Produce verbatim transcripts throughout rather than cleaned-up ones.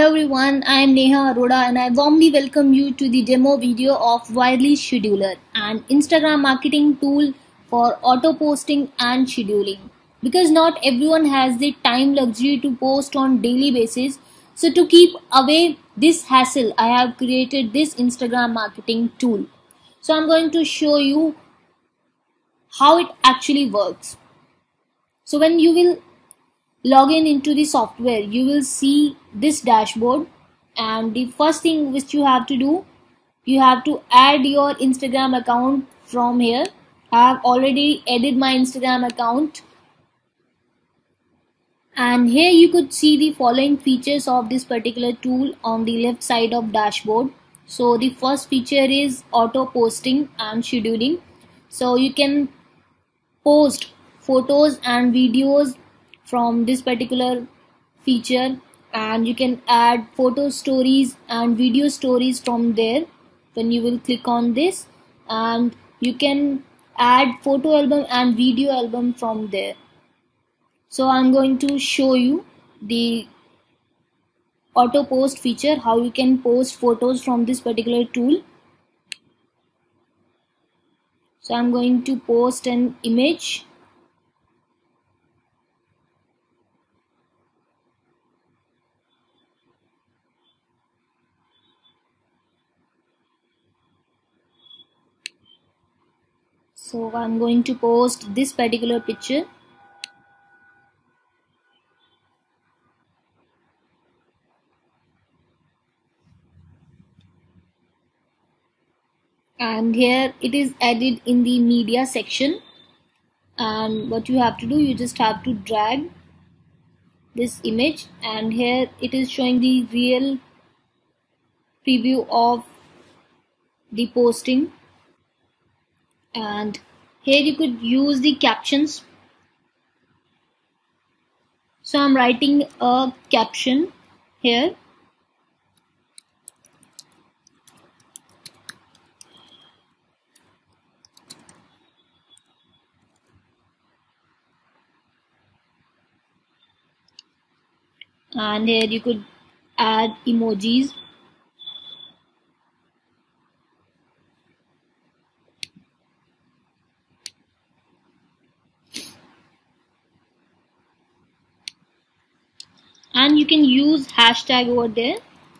Hello everyone, I am Neha Arora and I warmly welcome you to the demo video of Wirely Scheduler, an Instagram marketing tool for auto posting and scheduling. Because not everyone has the time luxury to post on daily basis, so to keep away this hassle, I have created this Instagram marketing tool. So I'm going to show you how it actually works. So when you will log in into the software, you will see this dashboard, and the first thing which you have to do, you have to add your Instagram account from here. I have already added my Instagram account, and here you could see the following features of this particular tool on the left side of dashboard. So the first feature is auto posting and scheduling. So you can post photos and videos from this particular feature, and you can add photo stories and video stories from there when you will click on this, and you can add photo album and video album from there. So I'm going to show you the auto post feature, how you can post photos from this particular tool. So I'm going to post an image. So I'm going to post this particular picture. And here it is added in the media section, and what you have to do, you just have to drag this image, and here it is showing the real preview of the posting. And here you could use the captions. So I'm writing a caption here. And here you could add emojis. And you can use hashtag over there.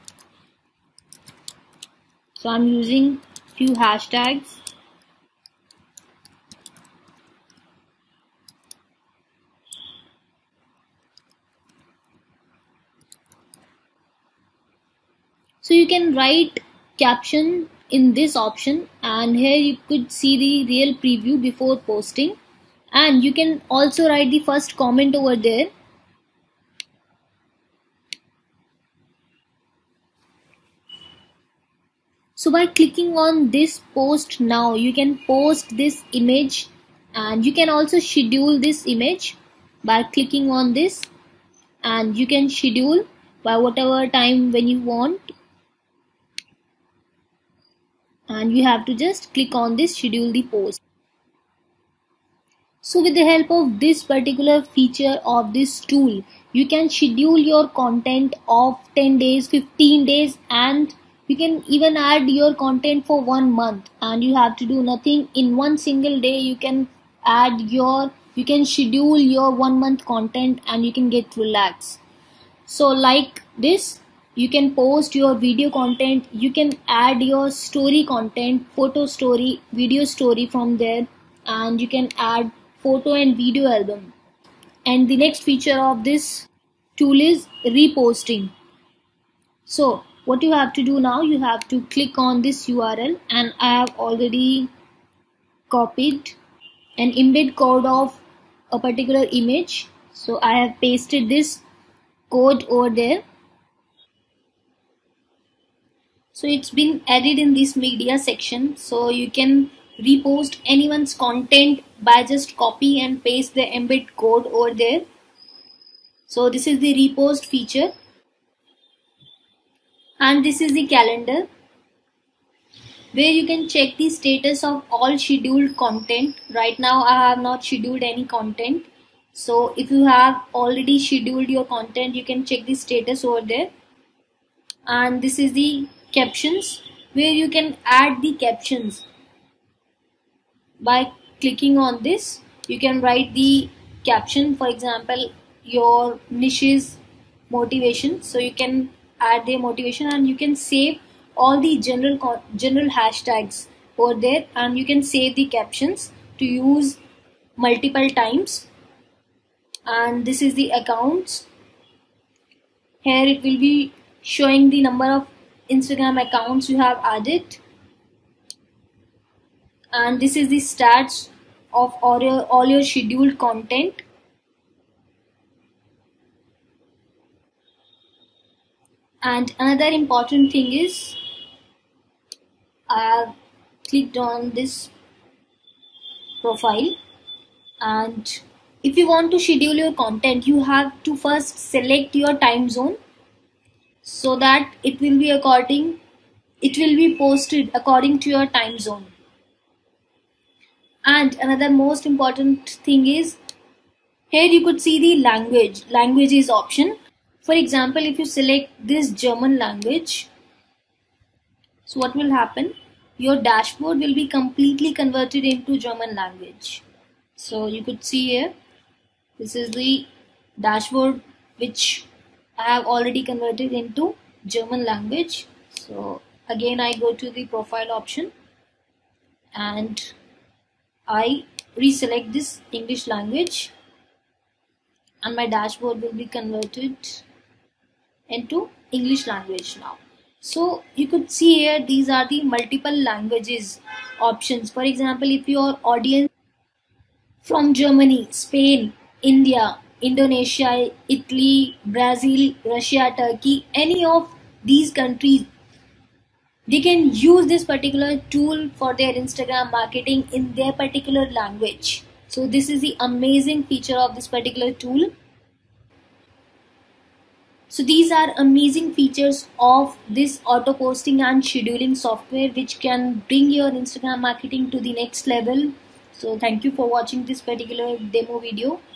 So I'm using few hashtags. So you can write caption in this option, and here you could see the real preview before posting, and you can also write the first comment over there. So by clicking on this post now, you can post this image, and you can also schedule this image by clicking on this, and you can schedule by whatever time when you want, and you have to just click on this schedule the post. So with the help of this particular feature of this tool, you can schedule your content of ten days, fifteen days, and you can even add your content for one month, and you have to do nothing. In one single day you can add your, you can schedule your one month content, and you can get relaxed. So like this, you can post your video content, you can add your story content, photo story, video story from there, and you can add photo and video album. And the next feature of this tool is reposting. So what you have to do now, you have to click on this U R L, and I have already copied an embed code of a particular image. So I have pasted this code over there. So it's been added in this media section, so you can repost anyone's content by just copy and paste the embed code over there. So this is the repost feature, and this is the calendar where you can check the status of all scheduled content. Right now I have not scheduled any content, so if you have already scheduled your content, you can check the status over there. and this is the captions, where you can add the captions. By clicking on this, you can write the caption. For example, your niche is motivation, so you can add the motivation, and you can save all the general general hashtags over there, and you can save the captions to use multiple times. And this is the accounts. Here it will be showing the number of Instagram accounts you have added, and this is the stats of all your all your scheduled content. And another important thing is, I have clicked on this profile, and if you want to schedule your content, you have to first select your time zone, so that it will be according it will be posted according to your time zone. And another most important thing is, here you could see the language languages option. For example, if you select this German language, so what will happen? Your dashboard will be completely converted into German language. So you could see here, this is the dashboard which I have already converted into German language. So again, I go to the profile option and I reselect this English language, and my dashboard will be converted into English language now. So you could see here, these are the multiple languages options. For example, if your audience from Germany, Spain, India, Indonesia, Italy, Brazil, Russia, Turkey, any of these countries, they can use this particular tool for their Instagram marketing in their particular language. So this is the amazing feature of this particular tool. So these are amazing features of this auto posting and scheduling software, which can bring your Instagram marketing to the next level. So thank you for watching this particular demo video.